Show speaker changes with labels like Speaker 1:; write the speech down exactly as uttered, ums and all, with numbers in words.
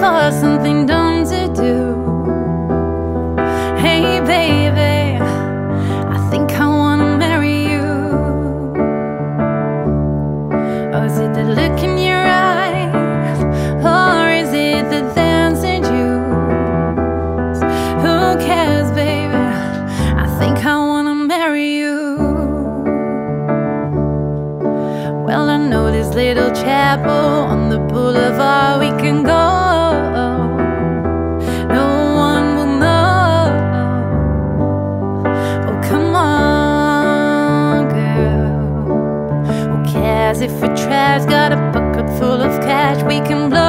Speaker 1: for something dumb to do. Hey baby, I think I wanna marry you. Or is it the look in your eyes, or is it the dancing juice? Who cares, baby? I think I wanna marry you. Well, I know this little chapel on the boulevard we can go. No one will know. Oh, come on, girl. Who cares if we trash? Got a bucket full of cash we can blow.